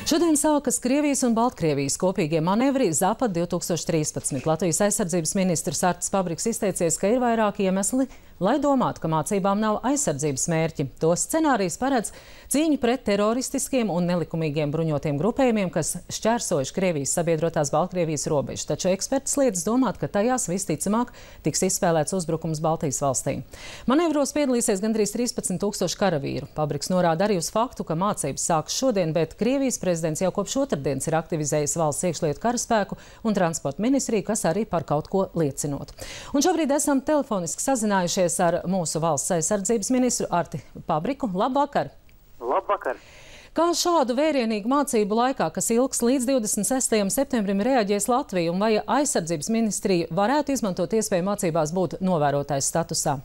Šodien sākas Krievijas un Baltkrievijas kopīgie manevri Zapad 2013. Latvijas aizsardzības ministrs Artis Pabriks izteicies, ka ir vairāki iemesli, lai domātu, ka mācībām nav aizsardzības mērķi. To scenārijs paredz cīņu pret teroristiskiem un nelikumīgiem bruņotiem grupējumiem, kas šķērsojuši Krievijas sabiedrotās Baltkrievijas robežas. Taču eksperts liedz domāt, ka tajās visticamāk tiks izspēlēts uzbrukums Baltijas valstī. Manevros piedalīsies gandrīz 13,000 karavīru. Pabriks norāda arī uz faktu, ka mācības sākas šodien, bet Krievijas prezidents jau kopš otrdienas ir aktivizējis valsts iekšlietu karaspēku un transporta ministriju, kas arī par kaut ko liecinot. Un šobrīd esam telefoniski sazinājušies ar mūsu valsts aizsardzības ministru Arti Pabriku. Labvakar! Labvakar! Kā šādu vērienīgu mācību laikā, kas ilgs līdz 26. septembrim, reaģēs Latvija, un vai aizsardzības ministrija varētu izmantot iespēju mācībās būt novērotājas statusā?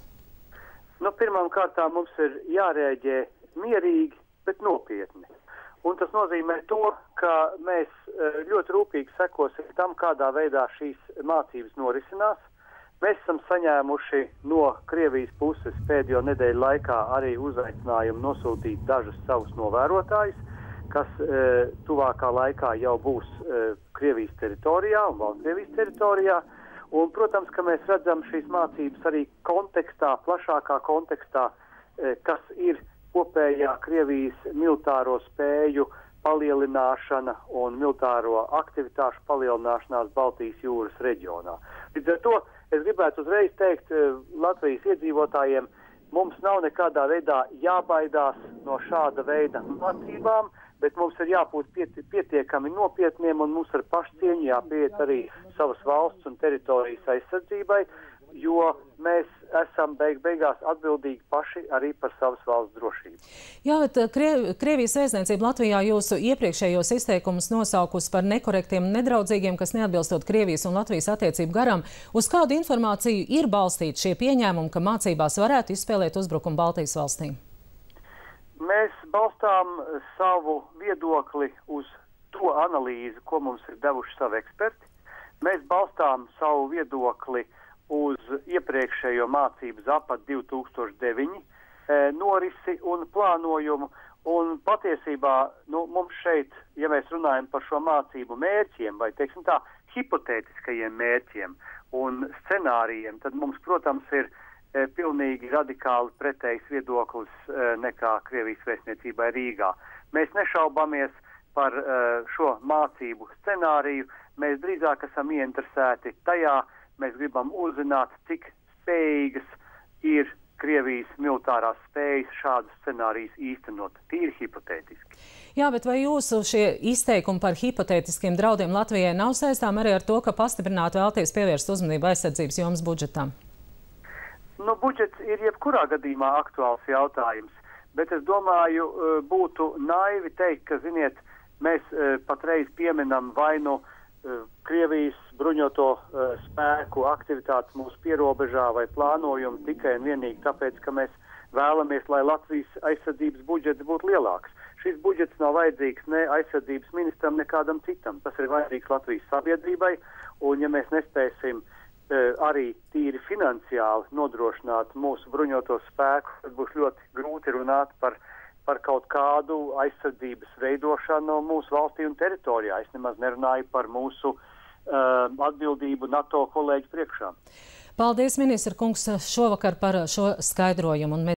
Pirmām kārtām mums ir jārēģē mierīgi, bet nopietni. Un tas nozīmē to, ka mēs ļoti rūpīgi sekosim tam, kādā veidā šīs mācības norisinās. Mēs esam saņēmuši no Krievijas puses pēdējo nedēļu laikā arī uzaicinājumu nosūtīt dažus savus novērotājus, kas tuvākā laikā jau būs Krievijas teritorijā un Baltkrievijas teritorijā. Un, protams, ka mēs redzam šīs mācības arī kontekstā, plašākā kontekstā, kas ir kopējā Krievijas militāro spēju palielināšana un militāro aktivitāšu palielināšanās Baltijas jūras reģionā. Līdz ar to es gribētu uzreiz teikt Latvijas iedzīvotājiem, mums nav nekādā veidā jābaidās no šāda veida mācībām, bet mums ir jābūt pietiekami nopietniem un mums ar pašcieņu jāpieiet arī savas valsts un teritorijas aizsardzībai, jo mēs esam beigās atbildīgi paši arī par savas valsts drošību. Jā, bet Krievijas vēstniecība Latvijā jūsu iepriekšējos izteikumus nosaukusi par nekorektiem un nedraudzīgiem, kas neatbilstot Krievijas un Latvijas attiecību garam. Uz kādu informāciju ir balstīti šie pieņēmumi, ka mācībās varētu izspēlēt uzbrukumu Baltijas valstī? Mēs balstām savu viedokli uz to analīzi, ko mums ir devuši savi eksperti. Mēs balstām savu viedokli uz iepriekšējo mācību Zapad 2009 norisi un plānojumu. Un patiesībā mums šeit, ja mēs runājam par šo mācību mērķiem vai, teiksim tā, hipotētiskajiem mērķiem un scenārijiem, tad mums, protams, ir pilnīgi radikāli pretējs viedoklis nekā Krievijas vēstniecībai Rīgā. Mēs nešaubamies par šo mācību scenāriju, mēs drīzāk esam ieinteresēti tajā. Mēs gribam uzzināt, cik spējīgas ir Krievijas militārās spējas šādus scenārijus īstenot. Tīri hipotētiski. Jā, bet vai jūsu šie izteikumi par hipotētiskiem draudiem Latvijai nav saistām arī ar to, ka pastiprināti vēlties pievērst uzmanību aizsardzības jomas budžetam? Budžets ir jebkurā gadījumā aktuāls jautājums, bet es domāju, būtu naivi teikt, ka, ziniet, mēs patreiz pieminam vainu Krievijas bruņoto spēku aktivitātes mūsu pierobežā vai plānojumu tikai un vienīgi tāpēc, ka mēs vēlamies, lai Latvijas aizsardzības budžets būtu lielāks. Šis budžets nav vajadzīgs ne aizsardzības ministram, ne kādam citam. Tas ir vajadzīgs Latvijas sabiedrībai, un ja mēs nespēsim arī tīri finansiāli nodrošināt mūsu bruņoto spēku, tad būs ļoti grūti runāt par kaut kādu aizsardzības veidošanu mūsu valstī un teritorijā. Es nemaz nerunāju par mūsu atbildību NATO kolēģu priekšā. Paldies, ministra kungs, šovakar par šo skaidrojumu.